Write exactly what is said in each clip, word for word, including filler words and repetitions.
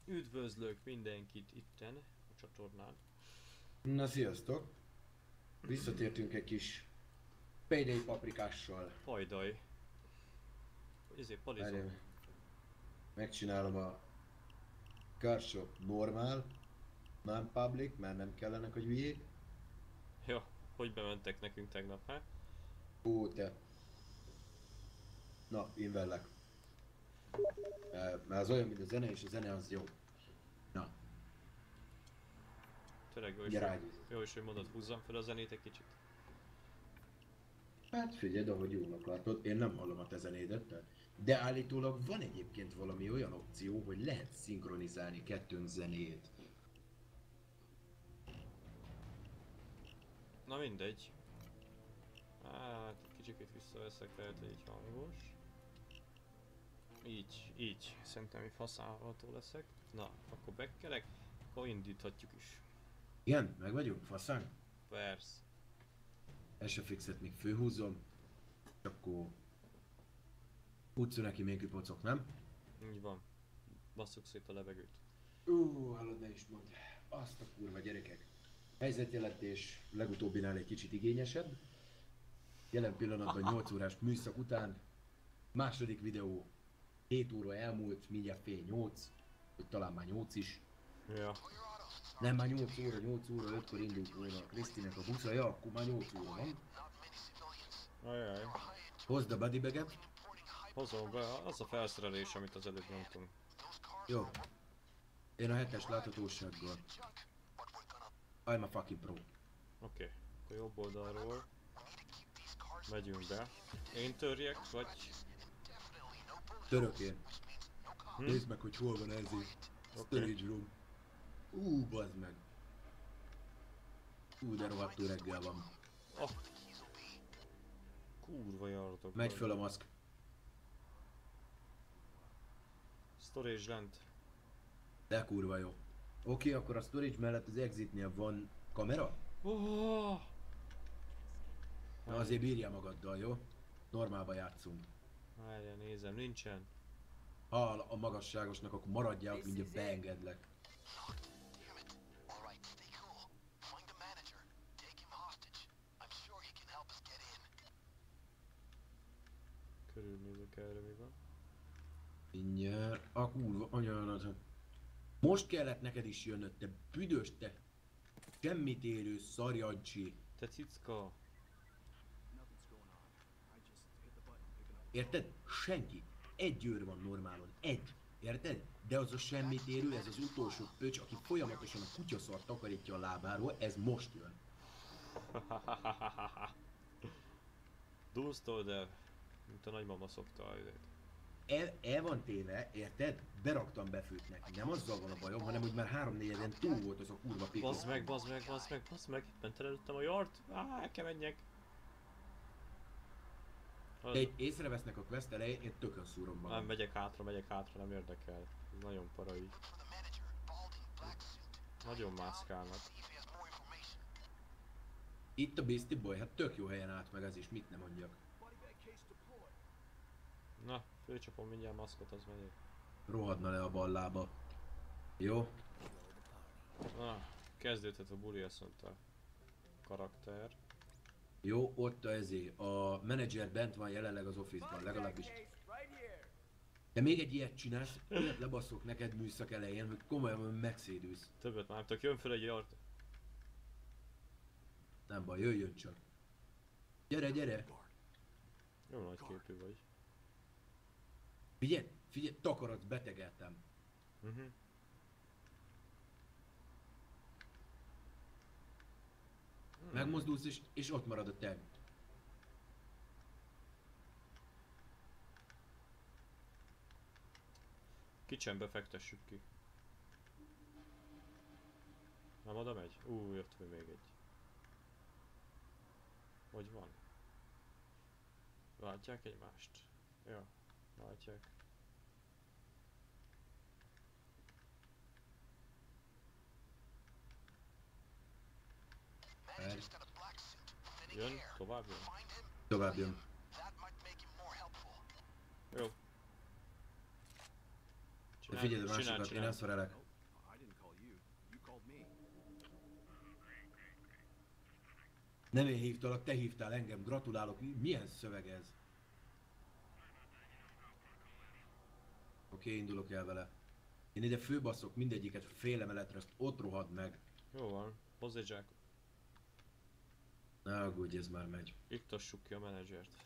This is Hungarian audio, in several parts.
Üdvözlök mindenkit itten a csatornán. Na sziasztok! Visszatértünk egy kis Payday paprikással. Pajdaj. Ezért palizom. Várjál, megcsinálom a Car Shop normál, nem public, mert nem kellenek, hogy hülyék. Ja, hogy bementek nekünk tegnap, hát? Ó, te. Na, én vellek. Eh, Mert az olyan, mint a zene, és a zene az jó. Na, Tényleg jó is, gyere hogy, rágyúz. jó is, hogy mondod, húzzam fel a zenét egy kicsit. Hát figyeld, ahogy jól akartod, én nem hallom a te zenédet, tehát. De állítólag van egyébként valami olyan opció, hogy lehet szinkronizálni kettőnk zenéjét. Na mindegy. Hát, egy kicsikét visszaveszek, lehet, hogy így hangos. Így, így. Szerintem így használható leszek. Na, akkor bekkelek, akkor indíthatjuk is. Igen, meg vagyunk, faszán? Persze. S F X-et még főhúzom, és akkor utca neki még pocok, nem? Így van. Basszuk szét a levegőt. Ú, hallod, ne is mondd. Azt a kurva gyerekek. Helyzetjelentés legutóbbinál egy kicsit igényesebb. Jelen pillanatban nyolc órás műszak után. Második videó hét óra elmúlt, mindjárt fél nyolc, vagy talán már nyolc is. Ja. Nem, már nyolc óra, nyolc óra, ötkor indult volna a Krisztinek a busza, ja, akkor már nyolc óra van. Ajaj. Hozd a bodybaget. Hozom be, az a felszerelés, amit az előbb nyomtunk. Jó. Én a hetes láthatósággal. I'm a fucking pro. Oké, okay. Akkor jobb oldalról megyünk be. Én törjek, vagy... Török én. Hm? Nézd meg, hogy hol van ez így. Storage room. Ú, bazd meg. Ú, de rohadtul reggel van. Oh. Kurva jártok. Megy föl a maszk. Storage lent. De kurva jó. Oké, akkor a storage mellett az exitnél van kamera? Oh. Na azért bírja magaddal, jó? Normálba játszunk. Várjál, nézem, nincsen. Ha a magasságosnak, akkor maradjál ott, mindjárt beengedlek. Körülnézek erre, mi van. Mindjárt. A kurva anyának. Most kellett neked is jönnöd, te büdös, te semmit érő szarjancsi. Te cicka. Érted? Senki. Egy őr van normálon. Egy. Érted? De az a semmit érő, ez az utolsó pöcs, aki folyamatosan a kutyaszart takarítja a lábáról, ez most jön. Dúztól, el, mint a nagymama szokta a időt. El, el van téve, érted? Beraktam befőt neki. Nem azzal van a bajom, hanem hogy már három negyeden túl volt az a kurva pikó. Bazd meg, bazd meg, bazd meg, bazd meg. Ment előttem a yard. Á, el kell menjek. De egy észrevesznek a quest elején, én tökön szúrom magam. Nem, megyek hátra, megyek hátra, nem érdekel. Ez nagyon parai. Nagyon mászkálnak. Itt a Beastie Boy, hát tök jó helyen állt meg ez is, mit nem mondjak. Na, főcsapom mindjárt maszkot, az megyek. Rohadna le a ballába. Jó? Na, kezdődhet a buli, azt mondta. Karakter. Jó, ott a ezé. A menedzser bent van jelenleg az office-ban, legalábbis. De még egy ilyet csinálsz, ilyet lebasszok neked műszak elején, hogy komolyan megszédülsz. Többet már nem tudok, jön fel egy yard. Nem baj, jöjjön csak. Gyere, gyere! Jó nagy képű vagy. Figyelj, figyelj, takarodsz, betegeltem. Uh -huh. Megmozdulsz és, és ott marad a tag. Kicsenbe fektessük ki. Nem oda megy? Ú, jött még egy. Hogy van? Látják egymást? Ja, látják. El. Jön? Tovább jön? Tovább jön. Jó. Te figyeld a csinál, másikat, én csinál. nem szarelek. I didn't call you. You called me. Nem én hívtalak, te hívtál engem, gratulálok. Milyen szöveg ez? Oké, okay, indulok el vele. Én ide főbaszok mindegyiket fél emeletre, azt ott rohad meg. Jó van, hozz egy zsákot. Ne aggódj, ez már megy. Iktassuk ki a menedzsert.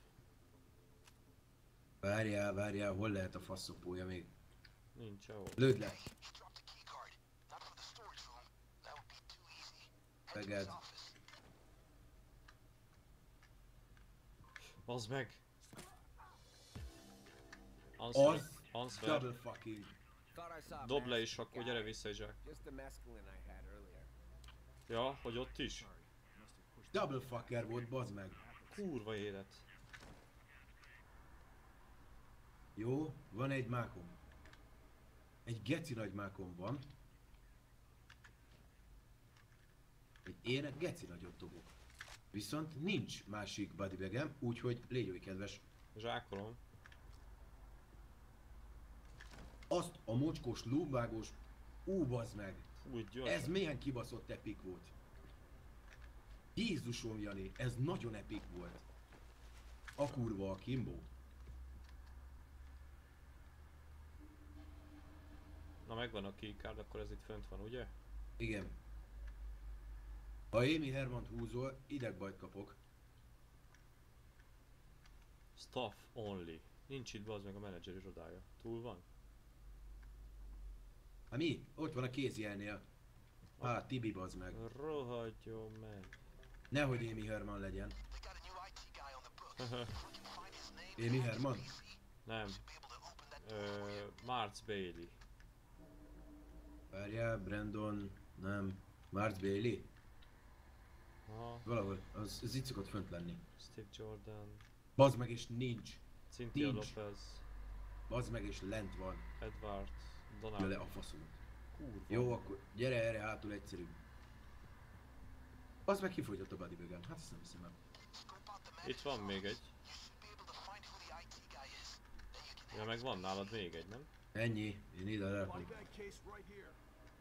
Várjál, várjál, hol lehet a faszopója még? Nincs ahol. Lőd le! Teged. Az meg! Az Answer. double fucking. Thought I saw a Dob le masked is, akkor guy. gyere vissza egy zsák. Just the mescaline I had earlier. Ja, hogy ott is? Double fucker volt, bazd meg. Kurva élet. Jó, van egy mákom. Egy geci nagy mákom van. Egy én egy geci nagyot dobok. Viszont nincs másik bodybagem, úgyhogy légy oly kedves. Zsákolom. Azt a mocskos, lúbvágós... Ú, bazd meg! Úgy Ez gyorsan. milyen kibaszott epik volt. Jézusom, Jani, ez nagyon epik volt. A kurva a Kimbo. Na megvan a keycard, akkor ez itt fönt van, ugye? Igen. Ha Amy Hermant húzol, idegbajt kapok. Staff only. Nincs itt bazd meg a menedzser irodája. Túl van? Hát mi? Ott van a kézjelnél. Á, Tibi bazd meg. Rohadjon meg. Nehogy Amy Herman legyen. Amy Herman? Nem. Ö, Marz Bailey. Várjál, Brandon... Nem. Marz Bailey? Aha. Valahol. Az, az itt szokott fönt lenni. Steve Jordan. Bazd meg és nincs. Cynthia Nincs. Lopez. Bazd meg és lent van. Edward. Jö le Donald. a faszom. Kurva. Jó, akkor gyere erre hátul egyszerű. Az meg kifogyott a bodybagem. Hát ezt nem hiszem el. Itt van még egy. Ja, meg van nálad még egy, nem? Ennyi. Én ide lerakom. Body bag case right here.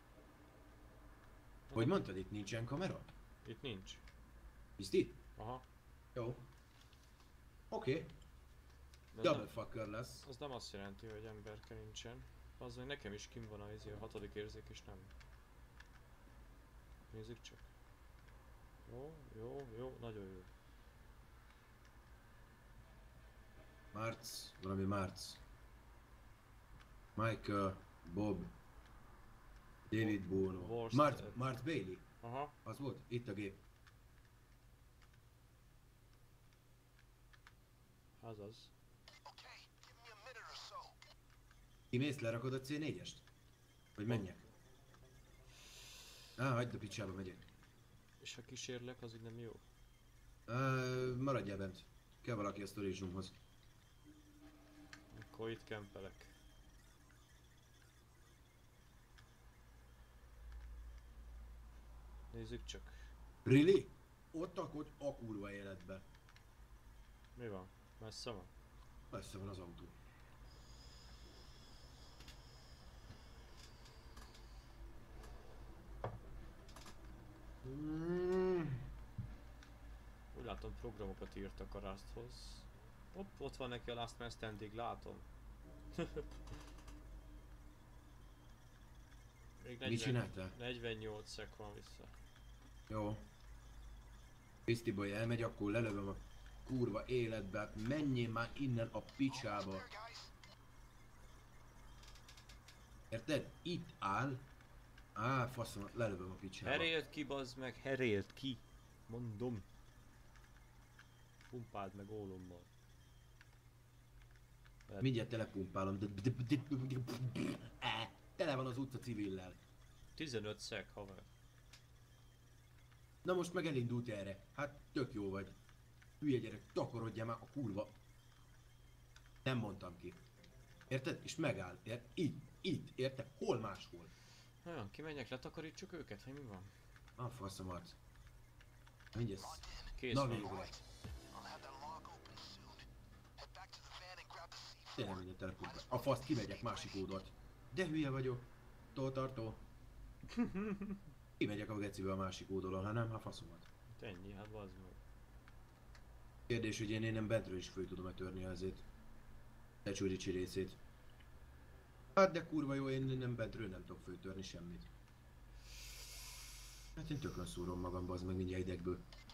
Hogy mondtad, itt nincsen kamera? Itt nincs. Bizti? Aha. Jó. Oké. Okay. De ez Double nem, fucker lesz. az nem azt jelenti, hogy emberke nincsen. Az, hogy nekem is kim van a, izé, a hatodik érzék és nem. Nézzük csak. Jó, jó, jó, nagyon jó. Marc. Valami Marc. Michael. Bob. David Bono. Worst- Marc, Marc Bailey. Aha. Az volt? Itt a gép. Azaz. Kimész, lerakod a cé négyest? Vagy menjek? Á, hagyd a picsába, megyek. És ha kísérlek, az így nem jó. Uh, maradjál bent. Kell valaki a storage roomhoz. Akkor itt kempelek. Nézzük csak. Really? Ott akadj a kurva életbe. Mi van? Messze van? Messze van az autó. Mm. Úgy látom, programokat írtak a Rusthoz. Hopp, ott van neki a Last Man Standing, látom. Még Mit negyven, csináltál? negyvennyolc szek van vissza. Jó. Piszti boy elmegy, akkor lelövöm a kurva életbe. Hát menjél már innen a picsába. Érted? Itt áll. Á, faszom, lelövöm a picsába. Herélt ki, bazd meg, herélt ki! Mondom. Pumpáld meg ólommal. Mindjárt telepumpálom. Á, Tele van az utca civillel. tizenöt szek, haver. Na most meg elindult erre. Hát tök jó vagy. Hülye gyerek, takarodjál már a kurva. Nem mondtam ki. Érted? És megáll. Érted? Itt, itt, érted? Hol máshol? Olyan, kimenjek, letakarítsuk őket, vagy mi van? A faszomat. Mindjárt. Kész Na van. végre. Tényleg mindjárt telepumpál. A fasz, kimegyek másik oldalt. De hülye vagyok. Tól tartó. Kimegyek a gecibe a másik oldalon, ha nem, ha faszomat. Hát ennyi, hát bazd meg. Kérdés, hogy én innen bentről is föl tudom-e törni azért. Tecsúricsi részét. Hát de kurva jó, én innen bentről nem tudok föltörni semmit. Hát én tökön szúrom magam, bazd meg mindjárt idegből.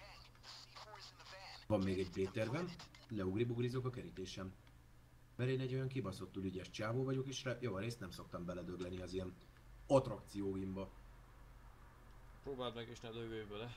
Van még egy B-tervem, leugri-bugrizok a kerítésem. Mert én egy olyan kibaszottul ügyes csávó vagyok, és javarészt nem szoktam beledögleni az ilyen attrakcióimba. Próbáld meg és ne dögölj bele.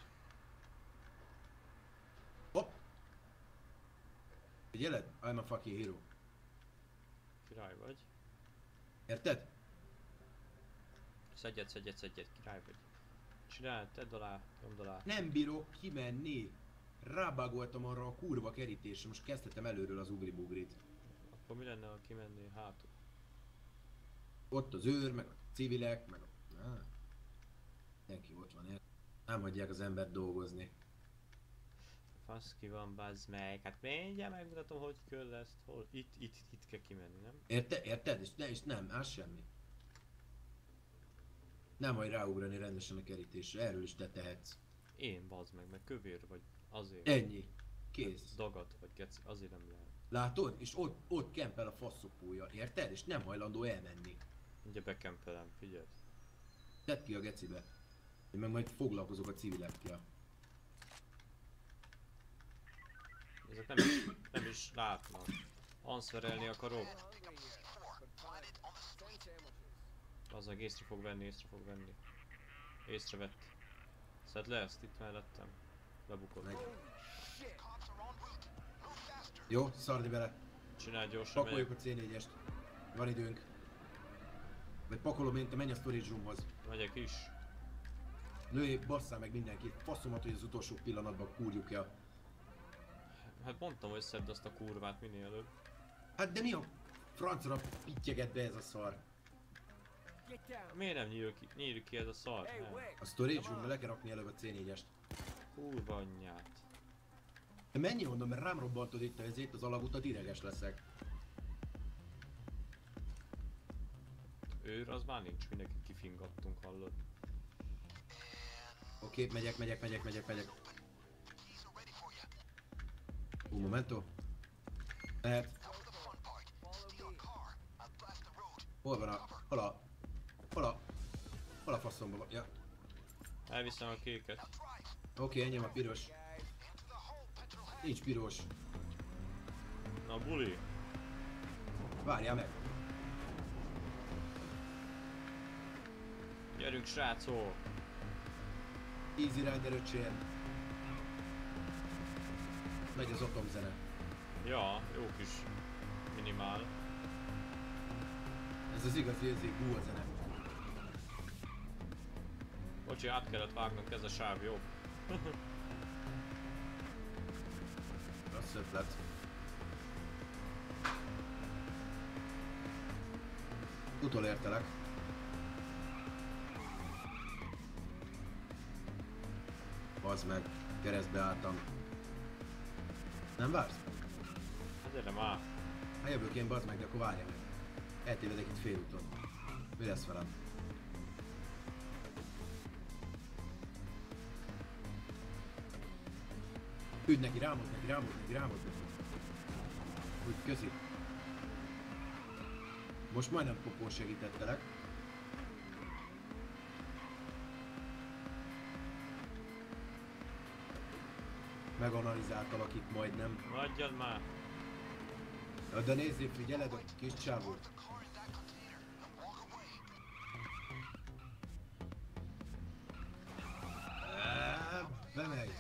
Hopp! Figyeled? I'm a fucking hero. Király vagy. Érted? Szedjed, szedjed, szedjed, király vagy. Csináld, tedd alá, nyomd alá. Nem bírok kimenni. Rábágoltam arra a kurva kerítésre, most kezdhetem előről az ugri-bugrit. Akkor mi lenne, ha kimennél hátul? Ott az őr, meg a civilek, meg a... Ah. Mindenki ott van, érted? Nem hagyják az embert dolgozni. Fasz ki van, bazd meg. Hát mindjárt megmutatom, hogy kell ezt. Hol? Itt, itt, itt kell kimenni, nem? Érte, érted? És, ne, és nem, az semmi. Nem majd ráugrani rendesen a kerítésre, erről is te tehetsz. Én, bazd meg, meg kövér vagy. Azért. Ennyi. Kész. Dagad vagy, geci. Azért nem lehet. Látod? És ott, ott kempel a faszopója, érted? És nem hajlandó elmenni. Ugye bekempelem, figyeld. Tedd ki a gecibe. Én meg majd foglalkozok a civilekkel. Ezek nem is, nem is látnak. Answerelni akarok. Az meg észre fog venni, észre fog venni. Észrevett. Szedd le ezt itt mellettem. Lebukott. Meg. Jó, szarni bele. Csinálj gyorsan, Pakoljuk megyek. a cé négyest. Van időnk. Vagy pakolom én, te menj a storage roomhoz. Megyek is. Lőjé, basszál meg mindenkit. Faszomat, hogy az utolsó pillanatban kúrjuk el. Hát mondtam, hogy szedd azt a kurvát minél előbb. Hát de mi a francra pittyeget be ez a szar? Get down. Miért nem nyílik ki, nyílik ki ez a szar? Hey, Nem. Wick. A storage roomba le kell rakni előbb a cé négyest. Kurva anyját. De menj onnan, mert rám robbantod itt ezért az alagutat, ideges leszek. Őr az már nincs, mindenki kifingattunk, hallod. Oké, okay, megyek, megyek, megyek, megyek, megyek. Un momento. Mehet. Hol van a... Hol a... Hol a... Hol a faszomba van? Ja. Elviszem a kéket. Oké, okay, enyém a piros. Nincs piros. Na buli. Várjál meg. Gyerünk srácok. Easy Rider öcsém. Megy az atomzene. Ja, jó kis minimál. Ez az igazi érzék, hú a zene. Bocsi, át kellett vágnunk, ez a sáv jobb. Rossz ötlet. Utolértelek. Bazd meg, keresztbe álltam. Nem vársz? Hát gyere már. Hát jövök én, bazd meg, de akkor várjál meg. Eltévedek itt félúton. Mi lesz velem? Ügy neki, rámod neki, rámod neki, rámod neki. Úgy, köszi. Most majdnem popó segítettelek. Meganalizáltalak itt majdnem. Adjad már. Na, de nézzél, figyeled a kis csávót. Á, bemegy.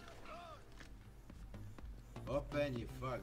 Hopp, ennyi, fuck.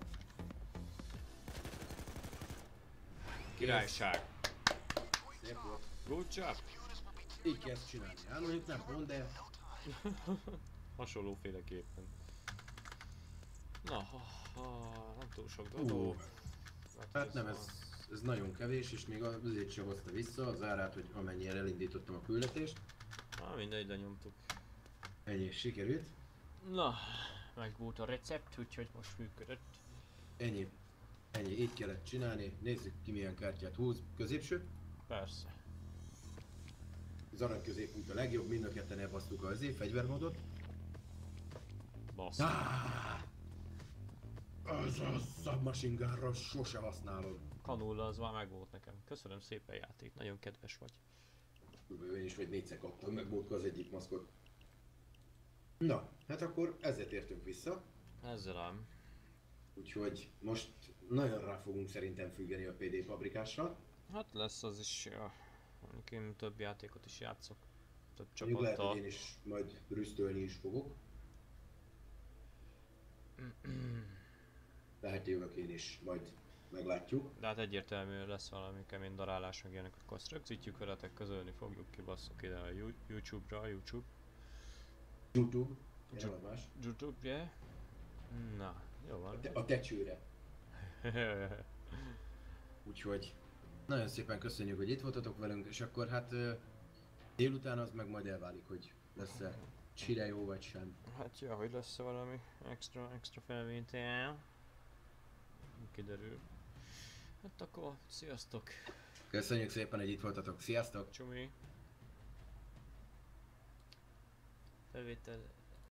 Királyság. Szép volt. Good job. Így kell ezt csinálni. Hát mondjuk nem pont, de... Hasonlóféleképpen. Na, ha, ha, nem túl sok dolog. Uh, hát nem, ez, ez nagyon kevés, és még azért sem hozta vissza az árát, hogy amennyire elindítottam a küldetést. Na, mindegy, lenyomtuk. Ennyi, sikerült. Na, meg volt a recept, úgyhogy most működött. Ennyi. Ennyi, így kellett csinálni. Nézzük ki milyen kártyát húz. Középső. Persze. Az arany középút a legjobb, mind a ketten elbasztuk az év fegyvermódot. Bassz. Ah! Az a submachine gunra sose használod. Kanulla az már megvolt nekem. Köszönöm szépen játék, nagyon kedves vagy. Én is vagy négyszer kaptam meg múltkor az egyik maszkot. Na, hát akkor ezzel tértünk vissza. Ezzel ám. Úgyhogy most nagyon rá fogunk szerintem függeni a pé dé fabrikásra. Hát lesz az is, ja. Mondjuk én több játékot is játszok. Több Mondjuk lehet, hogy csapattal. én is majd rüsztölni is fogok. Lehet jövök én is, majd meglátjuk. De hát egyértelmű lesz valami kemény darálás, meg ilyenek, akkor azt rögzítjük veletek, közölni fogjuk, kibasszuk ide a You- YouTube-ra, YouTube. YouTube, Ju- eladás. YouTube, yeah? Na, jó A, van. te, a tecsőre. Úgyhogy nagyon szépen köszönjük, hogy itt voltatok velünk, és akkor hát ö, délután az meg majd elválik, hogy lesz-e csire jó vagy sem. Hát ja, hogy lesz valami extra, extra felvétel. Kiderül. Hát akkor sziasztok, Köszönjük szépen, hogy itt voltatok, sziasztok! csumi. Felvétel